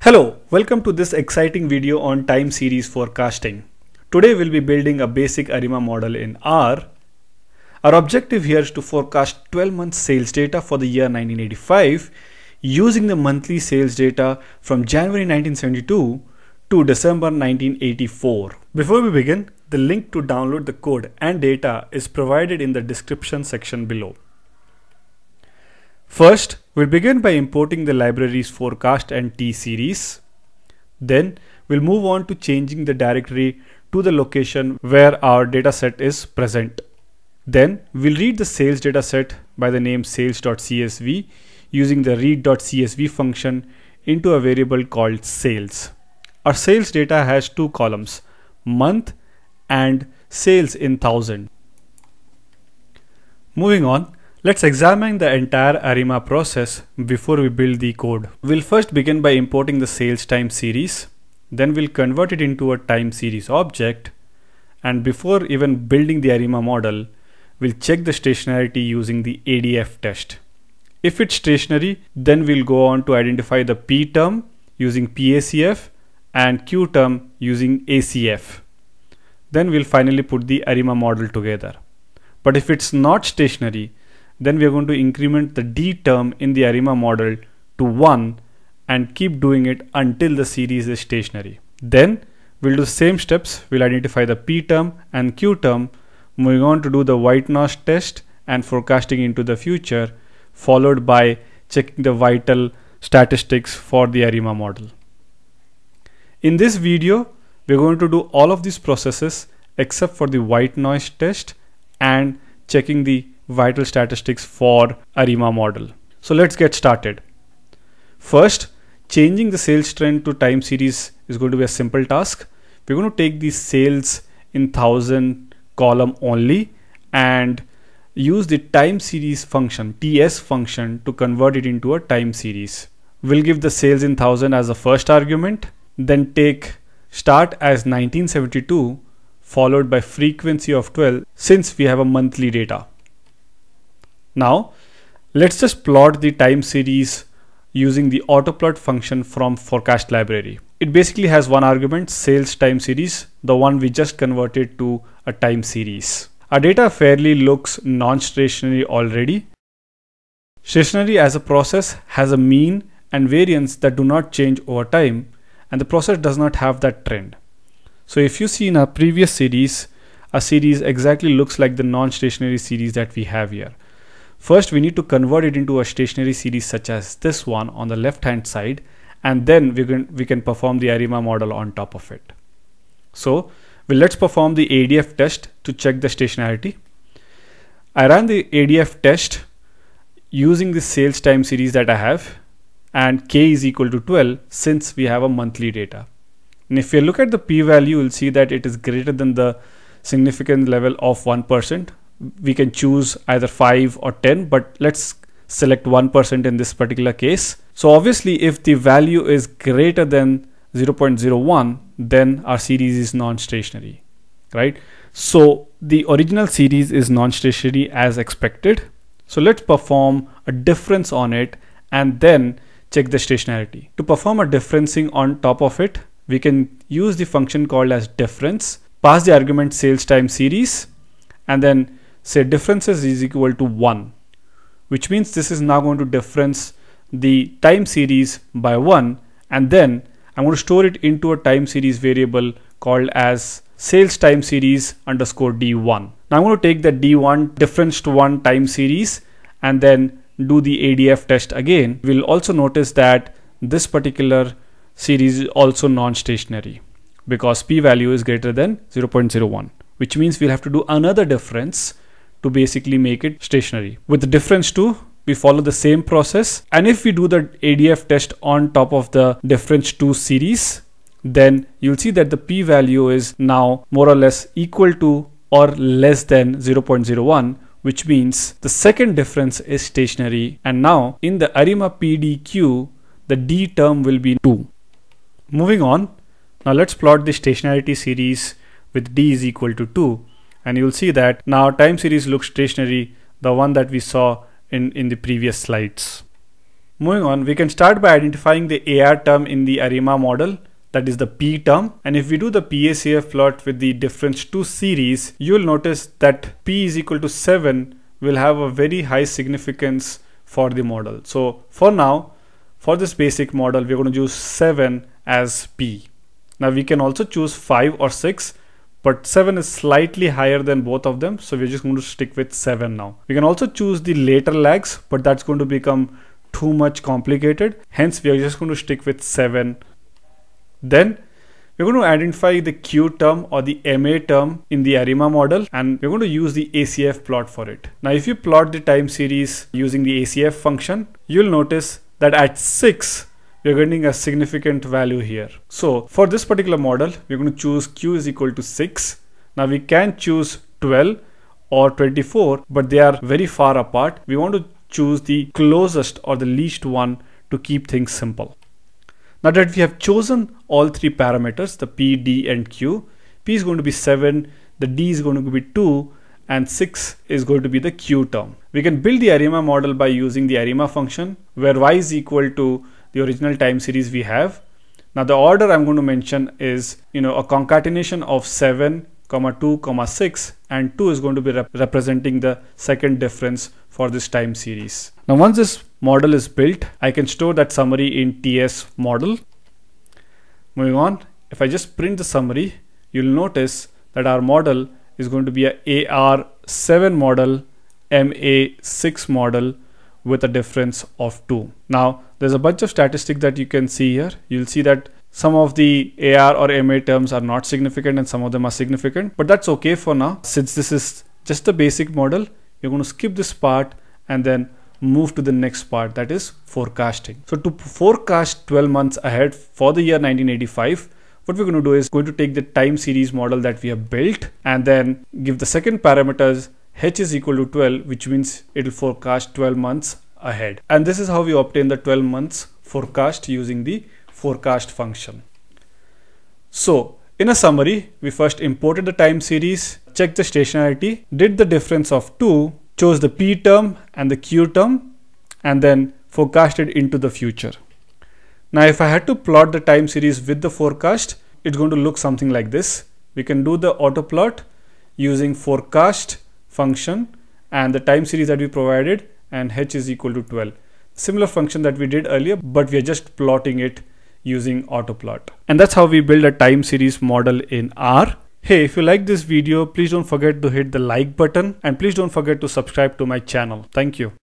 Hello, welcome to this exciting video on time series forecasting. Today we'll be building a basic ARIMA model in R. Our objective here is to forecast 12 months sales data for the year 1985 using the monthly sales data from January 1972 to December 1984. Before we begin, the link to download the code and data is provided in the description section below. First, we'll begin by importing the libraries forecast and t-series. Then we'll move on to changing the directory to the location where our dataset is present. Then we'll read the sales dataset by the name sales.csv using the read.csv function into a variable called sales. Our sales data has two columns, month and sales in thousand. Moving on, let's examine the entire ARIMA process before we build the code. We'll first begin by importing the sales time series. Then we'll convert it into a time series object. And before even building the ARIMA model, we'll check the stationarity using the ADF test. If it's stationary, then we'll go on to identify the P term using PACF and Q term using ACF. Then we'll finally put the ARIMA model together. But if it's not stationary, then we are going to increment the D term in the ARIMA model to 1 and keep doing it until the series is stationary. Then we'll do the same steps. We'll identify the P term and Q term, moving on to do the white noise test and forecasting into the future, followed by checking the vital statistics for the ARIMA model. In this video, we're going to do all of these processes except for the white noise test and checking the vital statistics for ARIMA model. So let's get started. First, changing the sales trend to time series is going to be a simple task. We're going to take the sales in thousand column only and use the time series function, TS function, to convert it into a time series. We'll give the sales in thousand as the first argument, then take start as 1972 followed by frequency of 12 since we have a monthly data. Now, let's just plot the time series using the autoplot function from forecast library. It basically has one argument, sales time series, the one we just converted to a time series. Our data fairly looks non-stationary already. Stationary as a process has a mean and variance that do not change over time, and the process does not have that trend. So if you see in our previous series, a series exactly looks like the non-stationary series that we have here. First, we need to convert it into a stationary series such as this one on the left hand side, and then we can perform the ARIMA model on top of it. So let's perform the ADF test to check the stationarity. I ran the ADF test using the sales time series that I have, and K is equal to 12 since we have a monthly data. And if you look at the p-value, you'll see that it is greater than the significance level of 1%. We can choose either 5 or 10, but let's select 1% in this particular case. So obviously if the value is greater than 0.01, then our series is non-stationary, right? So the original series is non-stationary as expected. So let's perform a difference on it and then check the stationarity. To perform a differencing on top of it, we can use the function called as difference, pass the argument sales time series, and then say differences is equal to 1, which means this is now going to difference the time series by 1, and then I'm going to store it into a time series variable called as sales time series underscore D1. Now I'm going to take the D1 difference to 1 time series and then do the ADF test again. We'll also notice that this particular series is also non-stationary because p-value is greater than 0.01, which means we'll have to do another difference to basically make it stationary. With the difference 2, we follow the same process, and if we do the ADF test on top of the difference 2 series, then you'll see that the p-value is now more or less equal to or less than 0.01, which means the second difference is stationary, and now in the ARIMA PDQ, the D term will be 2. Moving on, now let's plot the stationarity series with D is equal to 2. And you'll see that now time series looks stationary, the one that we saw in the previous slides. Moving on, we can start by identifying the AR term in the ARIMA model, that is the P term. And if we do the PACF plot with the difference to series, you will notice that P is equal to 7 will have a very high significance for the model. So for now, for this basic model, we're going to use 7 as P. Now we can also choose 5 or 6, but 7 is slightly higher than both of them. So we're just going to stick with 7 now. We can also choose the later lags, but that's going to become too much complicated. Hence, we are just going to stick with 7. Then we're going to identify the Q term or the MA term in the ARIMA model, and we're going to use the ACF plot for it. Now, if you plot the time series using the ACF function, you'll notice that at 6, we're getting a significant value here. So for this particular model, we're going to choose Q is equal to 6. Now we can choose 12 or 24, but they are very far apart. We want to choose the closest or the least one to keep things simple. Now that we have chosen all three parameters, the P, D and Q, P is going to be 7, the D is going to be 2, and 6 is going to be the Q term. We can build the ARIMA model by using the ARIMA function, where Y is equal to the original time series we have. Now the order I'm going to mention is, a concatenation of 7, 2, 6, and 2 is going to be representing the second difference for this time series. Now once this model is built, I can store that summary in TS model. Moving on, if I just print the summary, you'll notice that our model is going to be a AR7 model, MA6 model with a difference of 2. Now there's a bunch of statistics that you can see here. You'll see that some of the AR or MA terms are not significant and some of them are significant, but that's okay for now. Since this is just a basic model, you're going to skip this part and then move to the next part, that is forecasting. So to forecast 12 months ahead for the year 1985, what we're going to do is going to take the time series model that we have built and then give the second parameters H is equal to 12, which means it will forecast 12 months ahead. And this is how we obtain the 12 months forecast using the forecast function. So in a summary, we first imported the time series, checked the stationarity, did the difference of 2, chose the P term and the Q term, and then forecasted into the future. Now if I had to plot the time series with the forecast, it's going to look something like this. We can do the auto plot using forecast function and the time series that we provided, and H is equal to 12. Similar function that we did earlier, but we are just plotting it using autoplot. And that's how we build a time series model in R. Hey, if you like this video, please don't forget to hit the like button and please don't forget to subscribe to my channel. Thank you.